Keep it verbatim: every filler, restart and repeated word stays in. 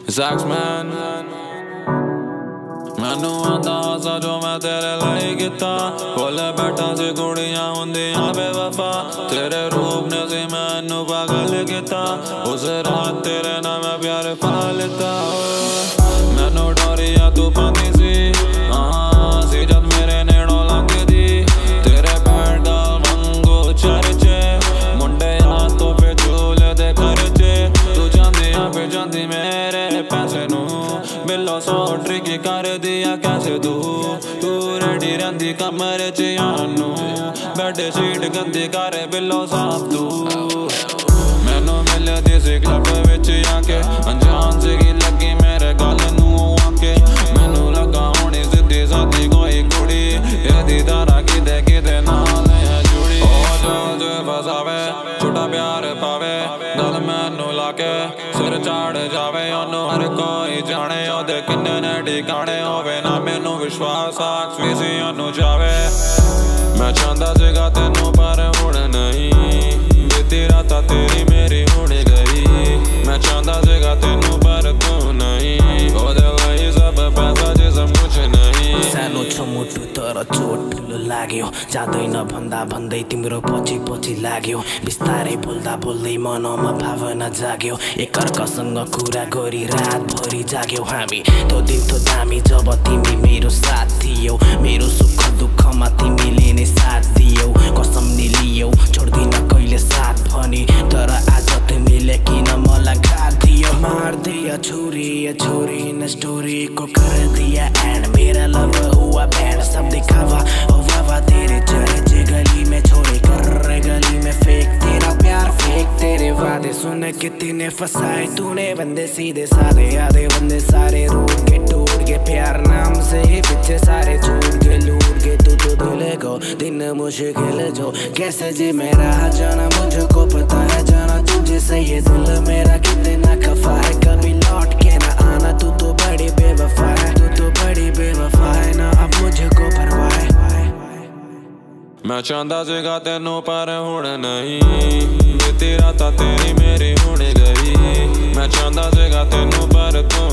Saxman मैनू आंदा हासा जो मैं तेरे लाई किता बोले बैठा सी कुड़ियां हुंदियां बेवफा तेरे रूप ने सी मैनू पागल किता उस रात तेरे नाल मैं प्यार पा लिता मैनू डोरिया तू पांदी सी हाँ सी जद मेरे नेड़ों लंघदी तेरे पैर दा वांगू चर्चे मुंडे हाथों पे झूले दे खर्चे तू जांदियां पे जांदी मेरे पैसे नू बिलो सौ ट्रिकी कर दिया कैसे तू तू रेडी रंदी कमर च यानू बेड शीट गंदी कर बिलो साफ तू मैनू मिलदी सी क्लब विच आके अनजान सी लगी मेरे गल नू आके मैनू लगा होनी सीधी सादी कोई कुड़ी एदी तारा किदे किदे नाल है जुड़ी ओ दिल च फसावे छोटा प्यार पावे गल मैनू लाके सिर चाड़ जावे ओनू हर कोई जाने ओदे किन्ने ने ठिकाने होवे ना मैनू विश्वास आख भी सी ओनू जावे मैं चाहता सीगा तेनू पर हुण नहीं बीती रातां तेरी मेरी हुण गई मैं चाहता सीगा तेनू पर तू नहीं ओदे लई सब पैसा जिसम कुछ नहीं सानो छ मुटु तर चोट ठुलो लाग्यो जाँदैन भन्दा भन्दै तिम्रो पछि पछि लाग्यो बिस्तारै बोल्दा बोल्दै मनमा भावना जाग्यो एकअर्कासँग कुरा गरी रातभरि जाग्यो हामी तो दिन तो दामी जब तिमी मेरो साथ थियौ मेरो सुख दुःखमा तिमीले नै साथ दियौ कसम नि लियौ छोड्दिन कहिले साथ भनी तर आज तिमीले किन मलाई घात दियो मार दिया छोरी ये छोरी न स्टोरी को कर दिया एंड मेरा लव हुआ बैंड सब दिखावा ओ वावा तेरे चर्चे गली में छोड़े कर रहे गली में फेक तेरा प्यार फेक तेरे वादे सुन के तूने फसाए तूने बंदे सीधे साधे आधे बंदे सारे रूट के टूट के प्यार नाम से ही पीछे सारे छूट के लूट के तू तो दिले को दिन मुश्किल जो कैसे जी मेरा जाना मुझको पता है जाना तुझे से ये दिल मेरा कितना खफा है कभी लौट के ना आना तू तो बड़ी बेवफा है तू तो बड़ी बेवफा है ना अब मुझको परवाह है मैं चाहता सीगा तेनू पर हुण नहीं बीती रातां तेरी मेरी हुण गई मैं चाहता सीगा तेनू पर तू